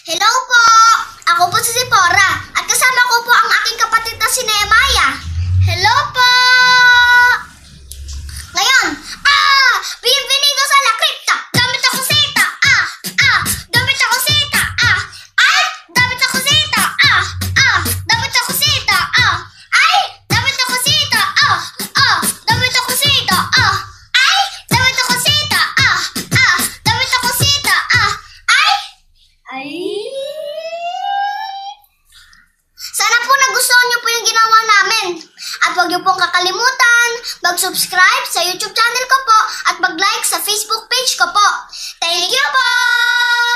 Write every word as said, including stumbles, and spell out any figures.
Hello po! Ako po si Zipporah at kasama ko po ang aking kapatid na si Nehemiah. Hello po! Ngayon, ah! Bienvenido sa La Cripta! Gamit ako seta! Ah! Ah! Gamit ako seta! Ah! Ay! Gamit ako seta! Ah! Ah! Gamit ako seta! Ah! Ay! Gamit ako seta! Ah! Ah! Gamit ako seta! Ah! Ay! Gamit ako seta! Ah! Ah! Gamit ako seta! Ah! Ay! Ay! Sana po nagustuhan niyo po yung ginawa namin. At huwag niyo pong kakalimutan mag-subscribe sa YouTube channel ko po at mag-like sa Facebook page ko po. Thank you po!